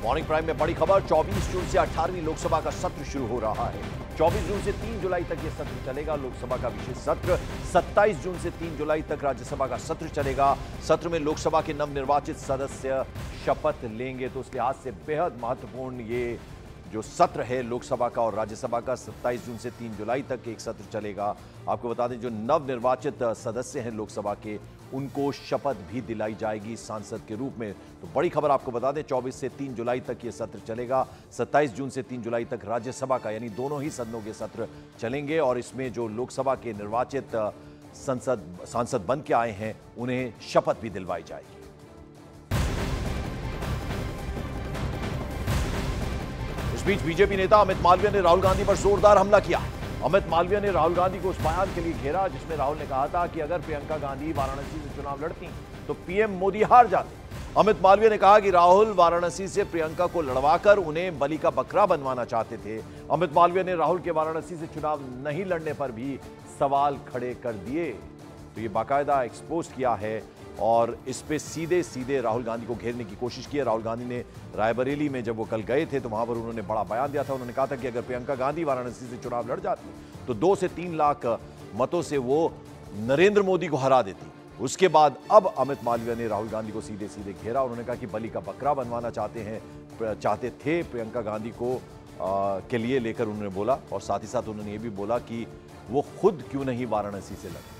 Morning prime में बड़ी खबर, 24 जून से 18वीं लोकसभा का सत्र शुरू हो रहा है। 24 जून से 3 जुलाई तक यह सत्र चलेगा। लोकसभा का विशेष सत्र 27 जून से 3 जुलाई तक राज्यसभा का सत्र चलेगा। सत्र में लोकसभा के नवनिर्वाचित सदस्य शपथ लेंगे। तो उस लिहाज से बेहद महत्वपूर्ण ये जो सत्र है लोकसभा का और राज्यसभा का 27 जून से 3 जुलाई तक एक सत्र चलेगा। आपको बता दें, जो नवनिर्वाचित सदस्य हैं लोकसभा के, उनको शपथ भी दिलाई जाएगी सांसद के रूप में। तो बड़ी खबर आपको बता दें, 24 से 3 जुलाई तक ये सत्र चलेगा। 27 जून से 3 जुलाई तक राज्यसभा का, यानी दोनों ही सदनों के सत्र चलेंगे और इसमें जो लोकसभा के निर्वाचित सांसद बन के आए हैं, उन्हें शपथ भी दिलवाई जाएगी। इस बीच बीजेपी नेता अमित मालवीय ने राहुल गांधी पर जोरदार हमला किया। अमित मालवीय ने राहुल गांधी को उस बयान के लिए घेरा जिसमें राहुल ने कहा था कि अगर प्रियंका गांधी वाराणसी से चुनाव लड़ती तो पीएम मोदी हार जाते। अमित मालवीय ने कहा कि राहुल वाराणसी से प्रियंका को लड़वाकर उन्हें बलि का बकरा बनवाना चाहते थे। अमित मालवीय ने राहुल के वाराणसी से चुनाव नहीं लड़ने पर भी सवाल खड़े कर दिए। तो ये बाकायदा एक्सपोज किया है और इस पे सीधे सीधे राहुल गांधी को घेरने की कोशिश की है। राहुल गांधी ने रायबरेली में जब वो कल गए थे तो वहां पर उन्होंने बड़ा बयान दिया था। उन्होंने कहा था कि अगर प्रियंका गांधी वाराणसी से चुनाव लड़ जाती तो 2 से 3 लाख मतों से वो नरेंद्र मोदी को हरा देती। उसके बाद अब अमित मालवीय ने राहुल गांधी को सीधे सीधे घेरा। उन्होंने कहा कि बलि का बकरा बनवाना चाहते थे प्रियंका गांधी को के लिए लेकर उन्होंने बोला और साथ ही साथ उन्होंने ये भी बोला कि वो खुद क्यों नहीं वाराणसी से लड़े।